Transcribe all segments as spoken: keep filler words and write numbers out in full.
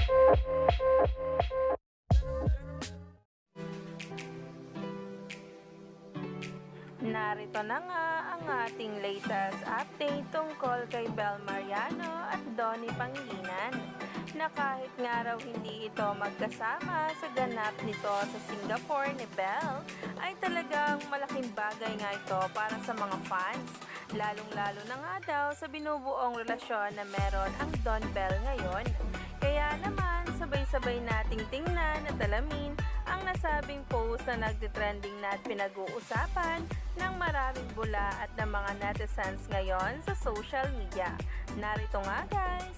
Narito na nga ang ating latest update tungkol kay Bel Mariano at Donnie Pangilinan, na kahit nga raw hindi ito magkasama sa ganap nito sa Singapore ni Bel, ay talagang malaking bagay nga ito para sa mga fans, lalong-lalo na nga daw sa binubuong relasyon na meron ang Don Bel ngayon. Kaya naman, sabay-sabay nating tingnan at alamin ang nasabing post na nagtitrending na at pinag-uusapan ng maraming bula at ng mga netizens ngayon sa social media. Narito nga guys!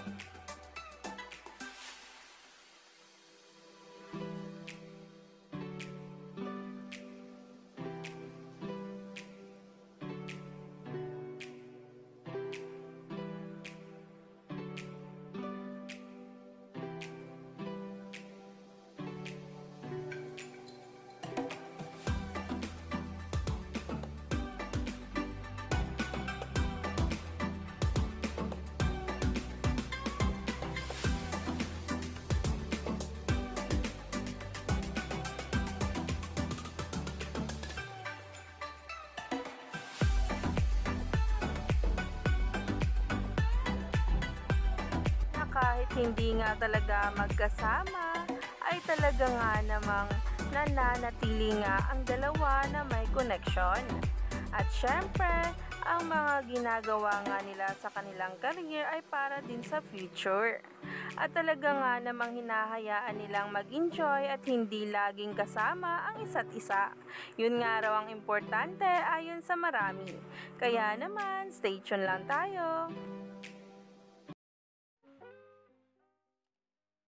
Kahit hindi nga talaga magkasama, ay talaga nga namang nananatili nga ang dalawa na may connection. At syempre, ang mga ginagawa nga nila sa kanilang career ay para din sa future. At talaga nga namang hinahayaan nilang mag-enjoy at hindi laging kasama ang isa't isa. Yun nga raw ang importante ayon sa marami. Kaya naman, stay tuned lang tayo.